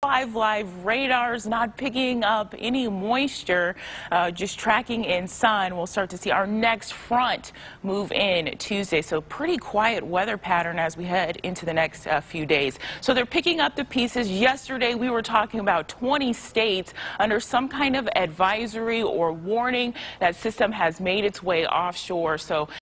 5 live radars not picking up any moisture, just tracking in sun. We'll start to see our next front move in Tuesday. So pretty quiet weather pattern as we head into the next few days. So they're picking up the pieces. Yesterday we were talking about 20 states under some kind of advisory or warning. That system has made its way offshore. So